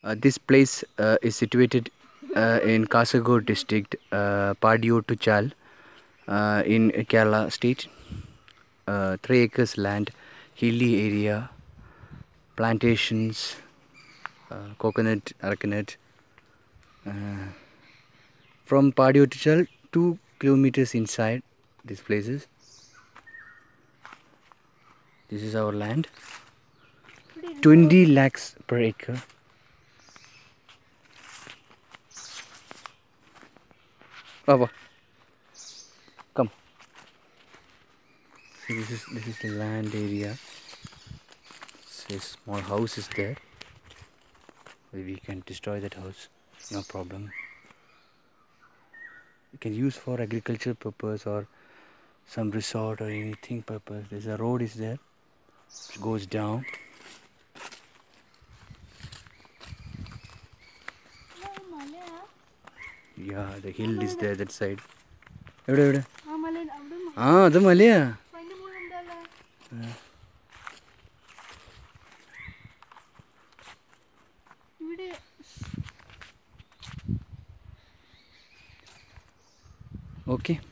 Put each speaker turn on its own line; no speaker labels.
This place is situated in Kasaragod district, Padiyottuchal, in Kerala state. 3 acres land, hilly area, plantations, coconut, aracanut. From Padiyottuchal, 2 kilometers inside these places. This is our land. 20 lakhs per acre. Baba, come. See, this is the land area. So a small house is there. We can destroy that house, no problem. You can use for agriculture purpose or some resort or anything purpose. There's a road is there which goes down. Yeah, the hill is there that side. Ah, the Malaya. Okay.